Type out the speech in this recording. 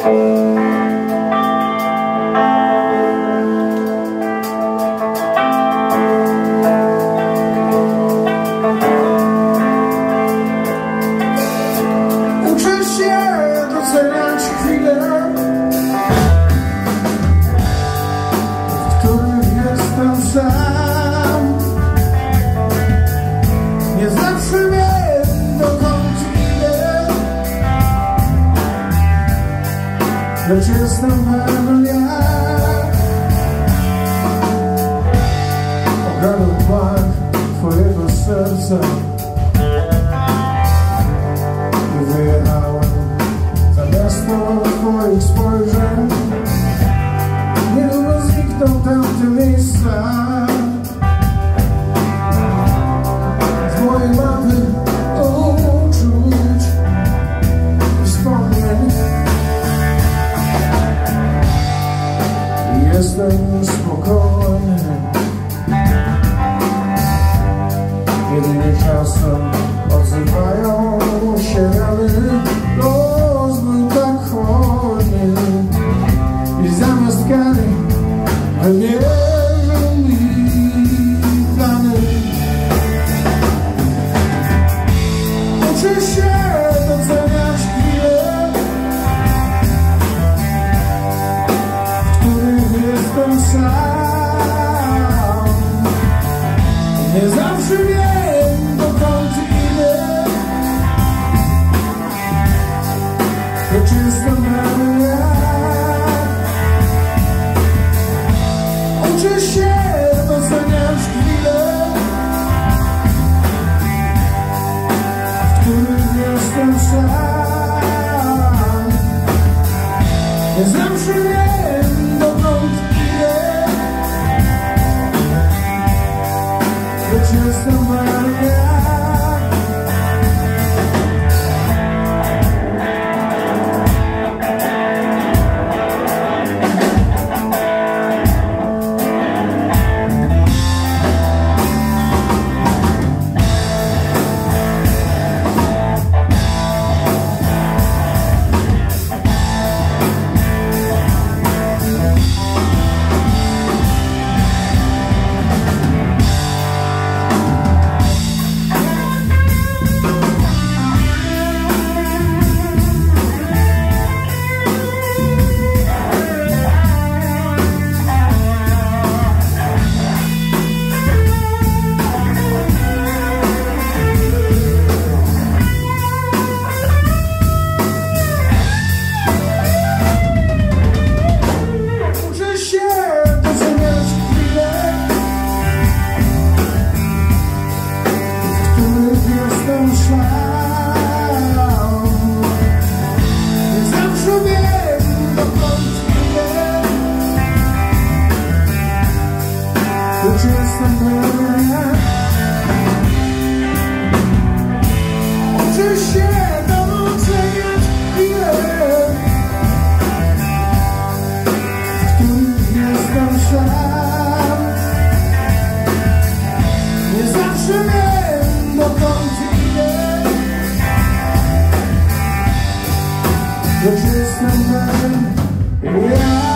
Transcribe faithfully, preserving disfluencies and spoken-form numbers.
Uczę się doceniać chwile, w których jestem sam. Nie zawsze wiem, dokąd idę, lecz jestem pewien, jak ogarnął płak twojego serca. I wyjechałem za miasto twoich spojrzeń. Niedługo znikną tamte miejsca z mojej mapy uczuć i wspomnień. Jestem spokojny, jedynie czasem odzywają się rany. Los był tak hojny i zamiast kary wymierzył mi plany. Uczę się doceniać chwile, w których jestem sam. Nie zawsze wiem, dokąd idę, lecz jestem pewien, jak uczę się doceniać chwile, w których jestem sam. Nie zawsze wiem, dokąd idę, lecz jestem pewien, jak jestem pewien, jak uczę się doceniać chwile, w których jestem sam. Nie zawsze wiem, dokąd idę, lecz jestem pewien, jak